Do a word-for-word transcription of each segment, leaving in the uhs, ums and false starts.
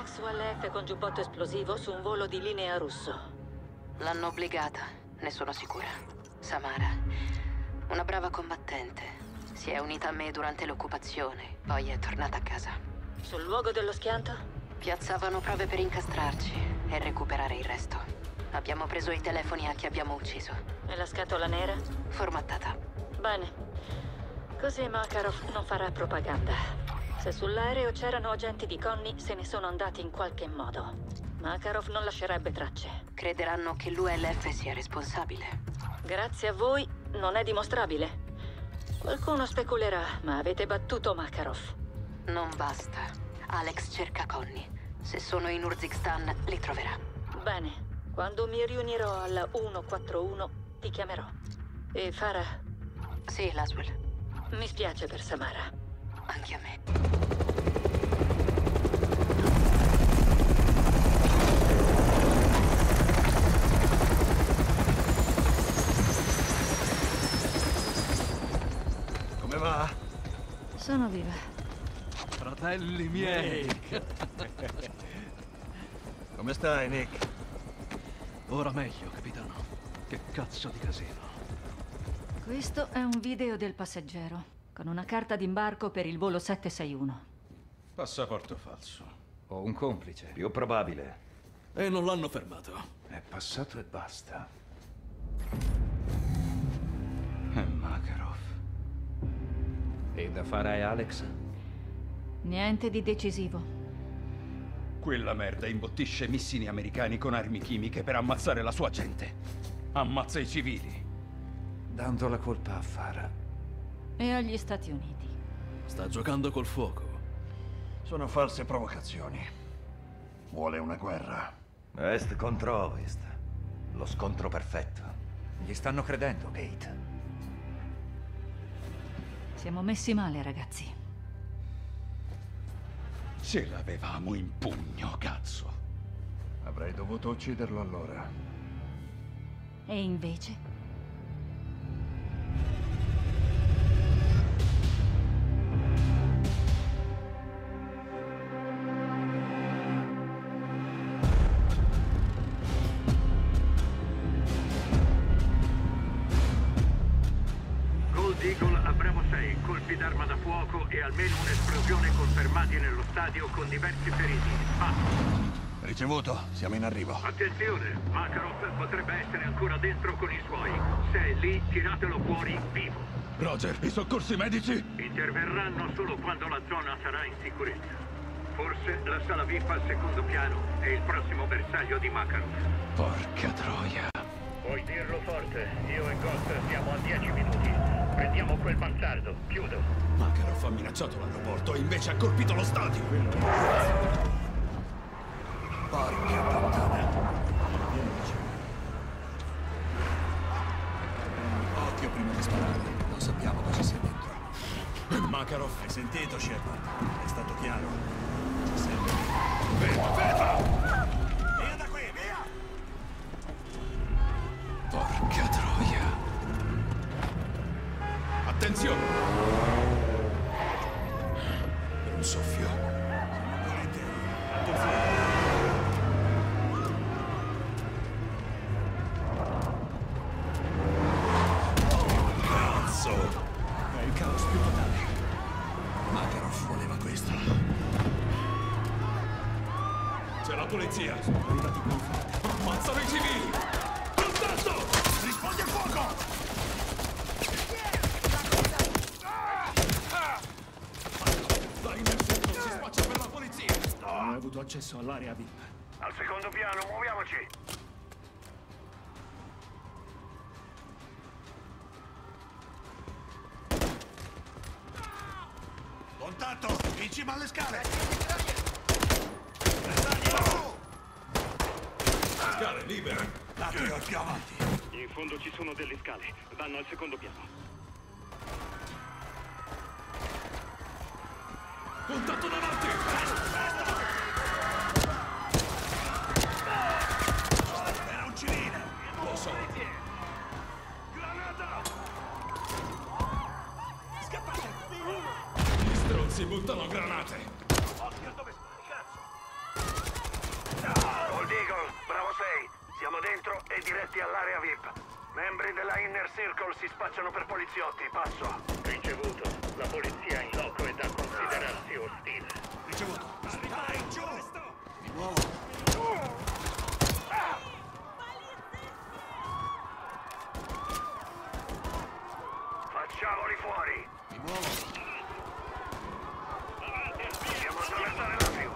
Ex U L F con giubbotto esplosivo su un volo di linea russo. L'hanno obbligata, ne sono sicura. Samara, una brava combattente. Si è unita a me durante l'occupazione, poi è tornata a casa. Sul luogo dello schianto? Piazzavano prove per incastrarci e recuperare il resto. Abbiamo preso i telefoni a chi abbiamo ucciso. E la scatola nera? Formattata. Bene. Così Makarov non farà propaganda. Se sull'aereo c'erano agenti di Connie, se ne sono andati in qualche modo. Makarov non lascerebbe tracce. Crederanno che l'U L F sia responsabile. Grazie a voi non è dimostrabile. Qualcuno speculerà, ma avete battuto Makarov. Non basta. Alex cerca Connie. Se sono in Urzikstan, li troverà. Bene. Quando mi riunirò alla centoquarantuno, ti chiamerò. E Farah? Sì, Laswell. Mi spiace per Samara. Anche a me. Come va? Sono viva. Fratelli miei! Come stai, Nick? Ora meglio, capitano. Che cazzo di casino. Questo è un video del passeggero, con una carta d'imbarco per il volo sette sei uno. Passaporto falso. Ho un complice. Più probabile. E non l'hanno fermato. È passato e basta. È Makarov. E da fare a Alex? Niente di decisivo. Quella merda imbottisce missili americani con armi chimiche per ammazzare la sua gente. Ammazza i civili. Dando la colpa a Farah. E agli Stati Uniti. Sta giocando col fuoco. Sono false provocazioni. Vuole una guerra. Est contro ovest. Lo scontro perfetto. Gli stanno credendo, Kate. Siamo messi male, ragazzi. Ce l'avevamo in pugno, cazzo. Avrei dovuto ucciderlo allora. E invece? Gold Eagle a Bravo sei, colpi d'arma da fuoco e almeno un'esplosione confermati nello stadio con diversi feriti. Basta. Ricevuto, siamo in arrivo. Attenzione, Makarov potrebbe essere ancora dentro con i suoi. Se è lì, tiratelo fuori vivo. Roger, i soccorsi medici? Interverranno solo quando la zona sarà in sicurezza. Forse la sala V I P al secondo piano è il prossimo bersaglio di Makarov. Porca troia. Puoi dirlo forte, io e Ghost siamo a dieci minuti. Prendiamo quel bastardo, chiudo. Makarov ha minacciato l'aeroporto e invece ha colpito lo stadio. Porca puttana. Occhio prima di sparare. Non sappiamo cosa sia dentro. Makarov. Hai sentito, Shepard? È stato chiaro. Ci serve. Vedo, vedo! Via da qui, via! Porca troia. Attenzione! Per un soffio. Attenzione. Cazzo! È il caos più totale. Makarov voleva questo. C'è la polizia! Sono arrivati qui. Ammazzano i civili! Contatto! Rispondi al fuoco! Dai, nel centro, si spaccia per la polizia! Non ho avuto accesso all'area V I P. Al secondo piano, muoviamoci. Contatto! In cima alle scale! Scale libere! L'atrio più avanti! In fondo ci sono delle scale. Vanno al secondo piano. Contatto davanti! Era un civile! Lo so! Granata! Scappate! Gli stronzi buttano granate! Oscar, dove stai, cazzo? Tracciamenti diretti all'area V I P. Membri della Inner Circle si spacciano per poliziotti, passo. Ricevuto. La polizia in loco è da considerarsi ostile. Ricevuto. Stai giù! Mi muovo. Facciamoli fuori. Mi muovo. Dobbiamo attraversare la più.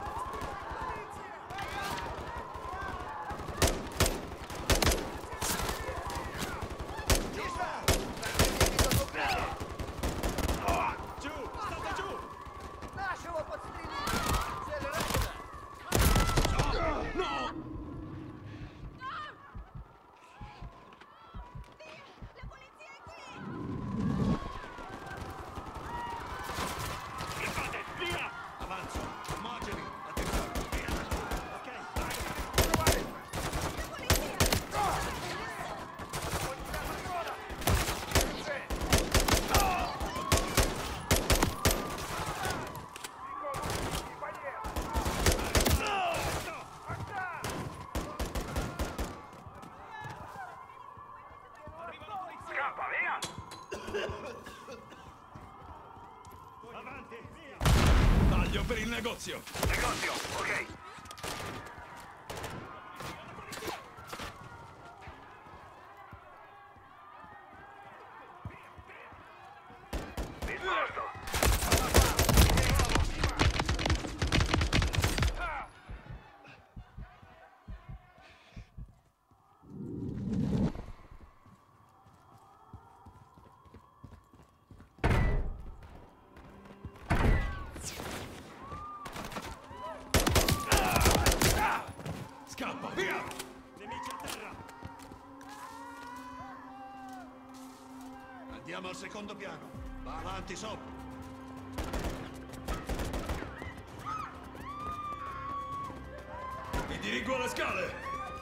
Taglio per il negozio. Negozio, ok. Disposto. Scappa, via! Nemici a terra. Andiamo al secondo piano. Va avanti, sopra. Mi dirigo alle scale.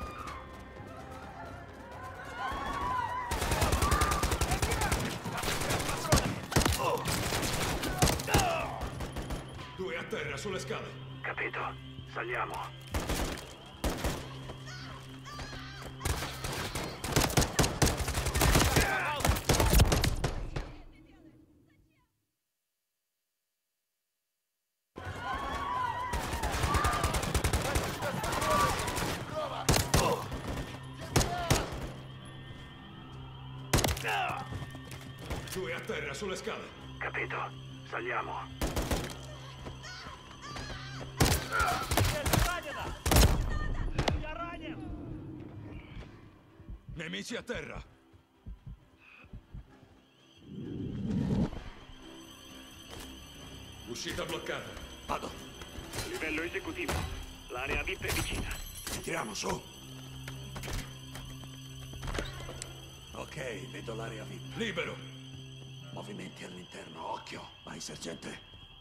Due a terra sulle scale. Capito. Saliamo. Due a terra sulle scale. Capito. Saliamo. Nemici a terra. Uscita bloccata. Vado. Livello esecutivo. L'area V I P è vicina. Entriamo, su. Ok, vedo l'area V I P. Libero. Movimenti all'interno, occhio. Vai, sergente.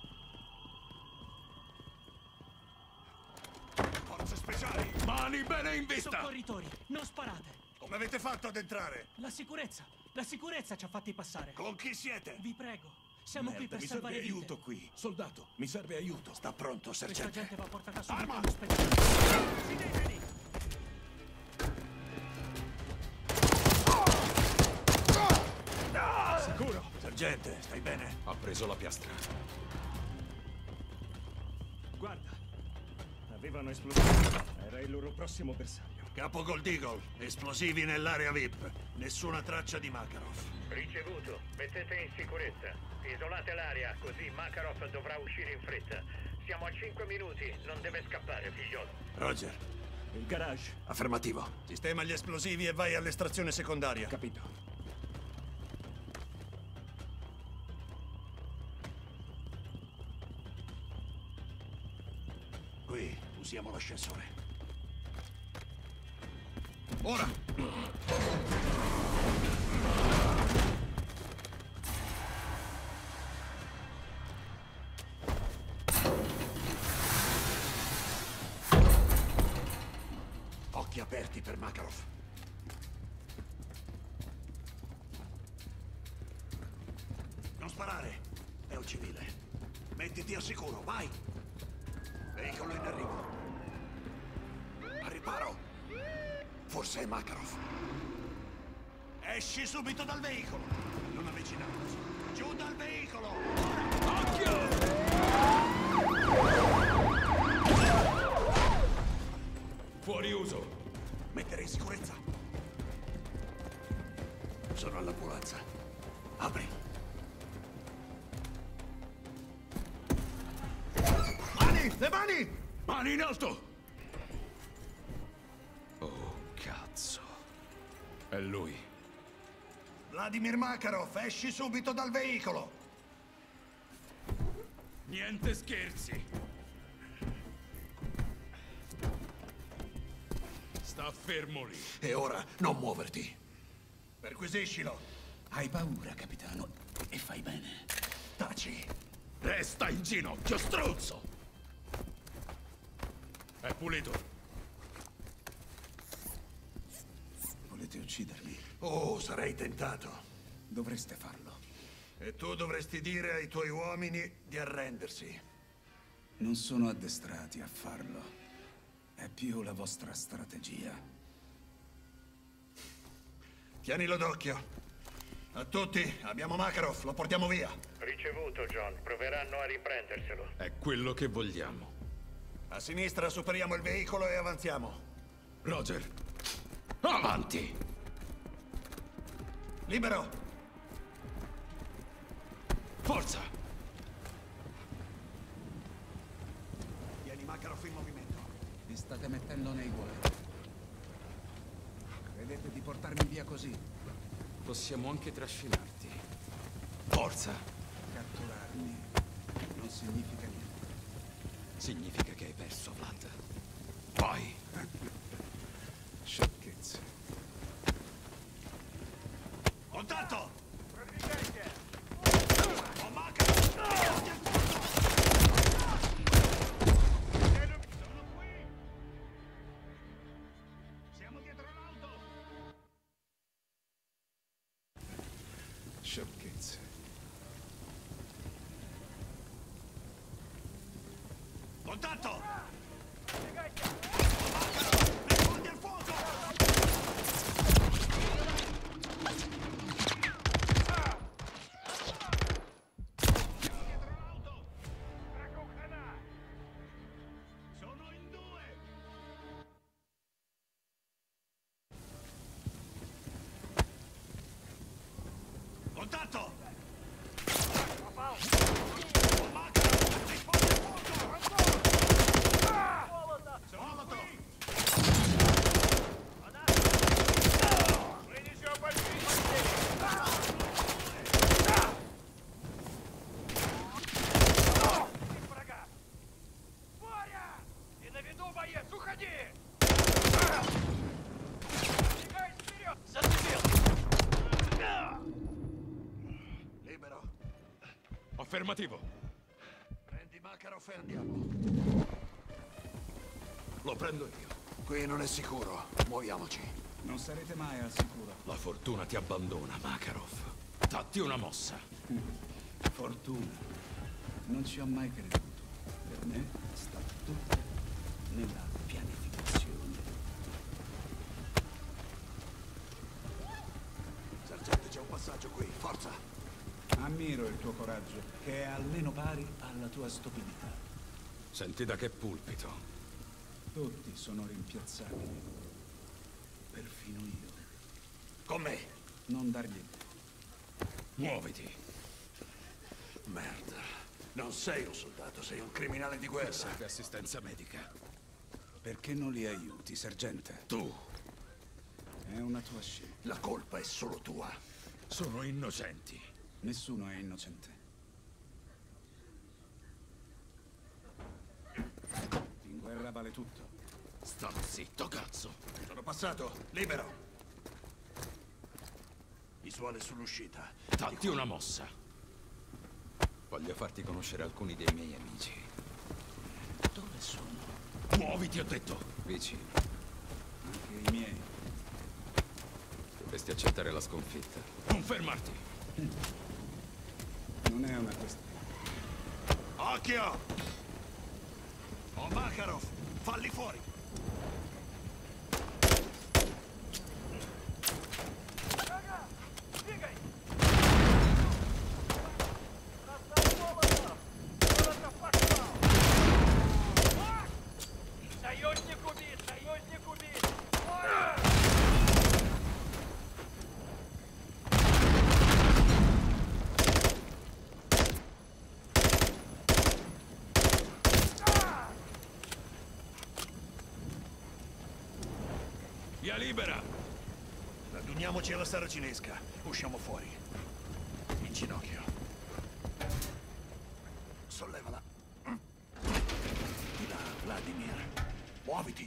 Forze speciali. Mani bene in vista. Soccorritori, non sparate. Come avete fatto ad entrare? La sicurezza, la sicurezza ci ha fatti passare. Con chi siete? Vi prego, siamo qui per mi salvare serve vite. aiuto qui. Soldato, mi serve aiuto. Sta pronto, Questa sergente. gente va portata subito Arma! in ospedale. Uccideteli! Sicuro? Sergente, stai bene? Ha preso la piastra. Guarda, avevano esplosivi. Era il loro prossimo bersaglio. Capo Gold Eagle, esplosivi nell'area V I P. Nessuna traccia di Makarov. Ricevuto. Mettete in sicurezza. Isolate l'area, così Makarov dovrà uscire in fretta. Siamo a cinque minuti. Non deve scappare, figliolo. Roger. Il garage. Affermativo. Sistema gli esplosivi e vai all'estrazione secondaria. Capito. Qui usiamo l'ascensore. Ora! Occhi aperti per Makarov. Non sparare! È un civile. Mettiti al sicuro, vai! Veicolo in arrivo. Al riparo. Forse è Makarov. Esci subito dal veicolo! Non avvicinarti. Giù dal veicolo! Occhio! Fuori uso. Mettere in sicurezza. Sono all'ambulanza. Apri. Mani! Le mani! Mani in alto! Oh, cazzo. È lui. Vladimir Makarov, esci subito dal veicolo! Niente scherzi. Sta fermo lì. E ora non muoverti. Perquisiscilo. Hai paura, capitano, e fai bene. Taci. Resta in ginocchio, struzzo! È pulito. Volete uccidermi? Oh, sarei tentato. Dovreste farlo. E tu dovresti dire ai tuoi uomini di arrendersi. Non sono addestrati a farlo. È più la vostra strategia. Tienilo d'occhio. A tutti, abbiamo Makarov, lo portiamo via. Ricevuto, John. Proveranno a riprenderselo. È quello che vogliamo. A sinistra superiamo il veicolo e avanziamo. Roger. Avanti! Libero! Forza! Tieni Makarov in movimento. Vi state mettendo nei guai. Credete di portarmi via così? Possiamo anche trascinarti. Forza! Catturarmi non significa niente. Significa che hai perso, Vlad. Vai! Sciocchezze. Contatto! Ho Makarov! Sono qui! Siamo dietro l'auto! Sciocchezze. Contatto! Rispondi al fuoco! Dietro l'auto! Sono in due! Contatto! Libero. Affermativo. Prendi Makarov e andiamo. Lo prendo io. Qui non è sicuro. Muoviamoci. Non sarete mai al sicuro. La fortuna ti abbandona, Makarov. Datti una mossa. Fortuna. Non ci ho mai creduto. Per me sta tutto nella pianificazione. Sergente, c'è un passaggio qui. Forza. Ammiro il tuo coraggio, che è almeno pari alla tua stupidità. Senti da che pulpito. Tutti sono rimpiazzabili. Perfino io. Con me. Non dargli... Muoviti. Merda. Non sei un soldato, sei un criminale di guerra. Serve assistenza medica. Perché non li aiuti, sergente? Tu. È una tua scelta. La colpa è solo tua. Sono innocenti. Nessuno è innocente. In guerra vale tutto. Sta zitto, cazzo. Sono passato. Libero. Visuale sull'uscita. Datti una mossa. Voglio farti conoscere alcuni dei miei amici. Dove sono? Muoviti, ho detto. Vicini. Anche i miei. Dovresti accettare la sconfitta. Non fermarti. Non è una questione. Occhio! Ho Makarov. Falli fuori. libera! Raduniamoci alla saracinesca. Usciamo fuori. In ginocchio. Sollevala. Di là, Vladimir. Muoviti.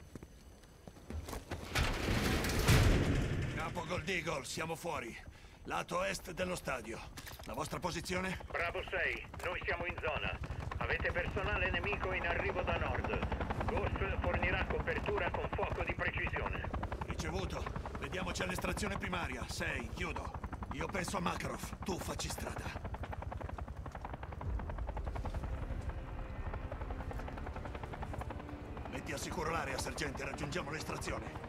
Capo Gold Eagle, siamo fuori. Lato est dello stadio. La vostra posizione? Bravo sei, noi siamo in zona. Avete personale nemico in arrivo da nord. Ghost fornirà copertura con fuoco di precisione. Ricevuto. Vediamoci all'estrazione primaria. sei, chiudo. Io penso a Makarov. Tu facci strada. Metti al sicuro l'area, sergente. Raggiungiamo l'estrazione.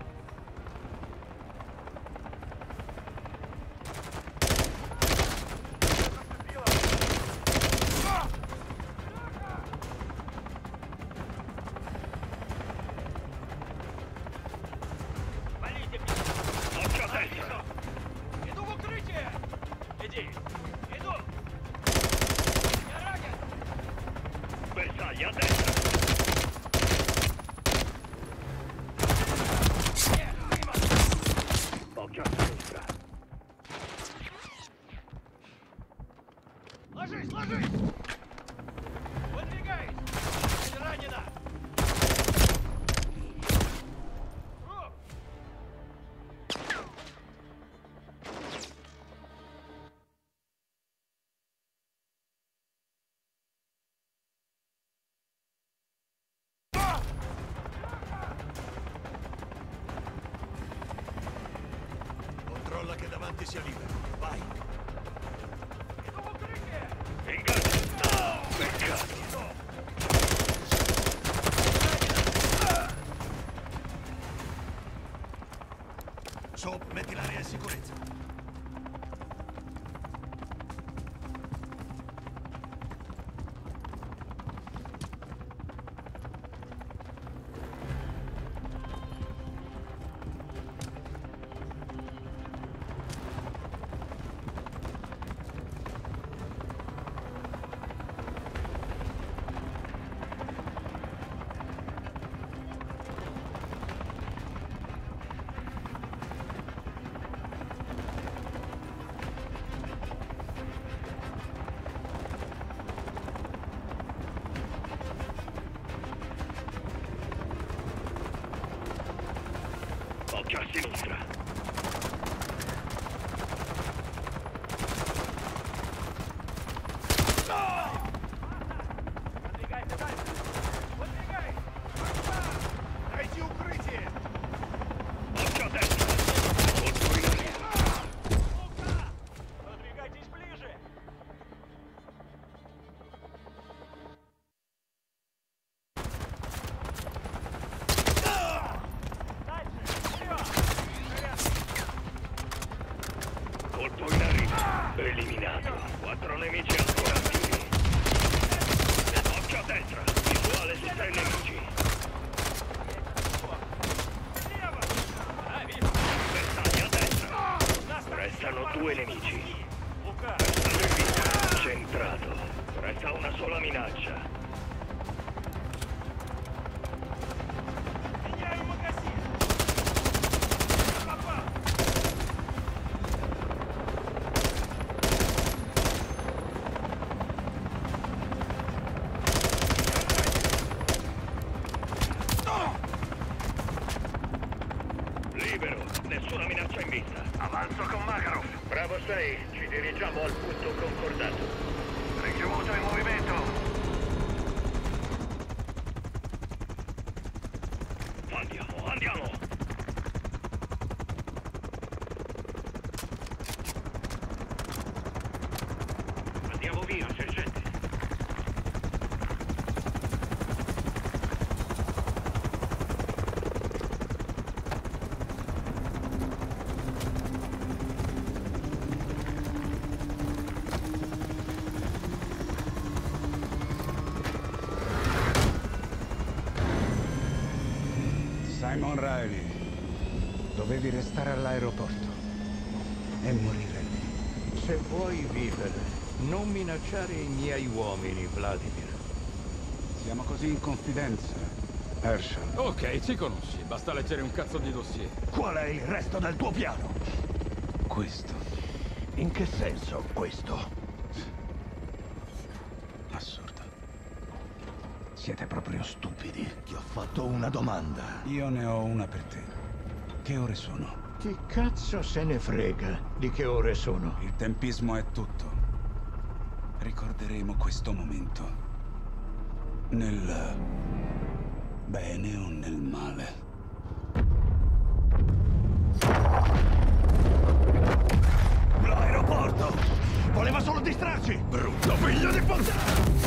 Bersagli a destra! Occhio a sinistra! Ложись, ложись! Выдвигайся! Ранена! Controlla che davanti sia libero. Vai. Ingaggio! Beccati! Soap, metti l'area in sicurezza. Occhio a sinistra! Найди укрытие! Occhio a destra! Colpo in arrivo! Продвигайтесь ближе! Colpo in arrivo! Eliminato! Quattro nemici ancora attivi! Occhio a destra! Visuale su tre nemici! Bersagli a destra! Restano due nemici! Bersaglio in vista! Centrato! Resta una sola minaccia! Меняю магазин! Попал! Libero! Nessuna minaccia in vista! Avanzo con Makarov. Bravo sei, ci dirigiamo al punto concordato. Ricevuto in movimento. Andiamo, andiamo! Andiamo via, sergente! Simon Riley, dovevi restare all'aeroporto e morire lì. Se vuoi vivere, non minacciare i miei uomini, Vladimir. Siamo così in confidenza. Herschel. Ok, ci conosci. Basta leggere un cazzo di dossier. Qual è il resto del tuo piano? Questo. In che senso, questo? Assurdo. Siete proprio stupidi. Ti ho fatto una domanda. Io ne ho una per te. Che ore sono? Chi cazzo se ne frega di che ore sono? Il tempismo è tutto. Ricorderemo questo momento. Nel bene o nel male. L'aeroporto! Voleva solo distrarci! Brutto figlio di puttana!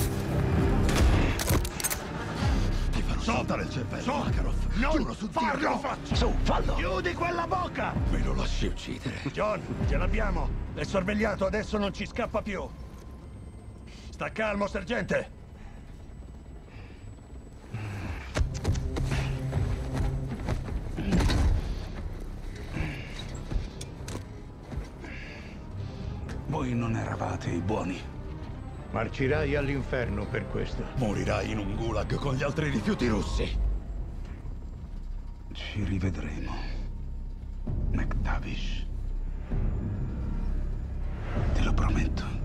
Ti farò saltare il cervello, Su! Makarov. Non Giuro su Dio che lo farlo! faccio! Su, fallo! Chiudi quella bocca! Me lo lasci uccidere. John, ce l'abbiamo. È sorvegliato, adesso non ci scappa più. Sta calmo, sergente. Voi non eravate i buoni. Marcirai all'inferno per questo. Morirai in un gulag con gli altri rifiuti russi. Ci rivedremo, McTavish. Te lo prometto.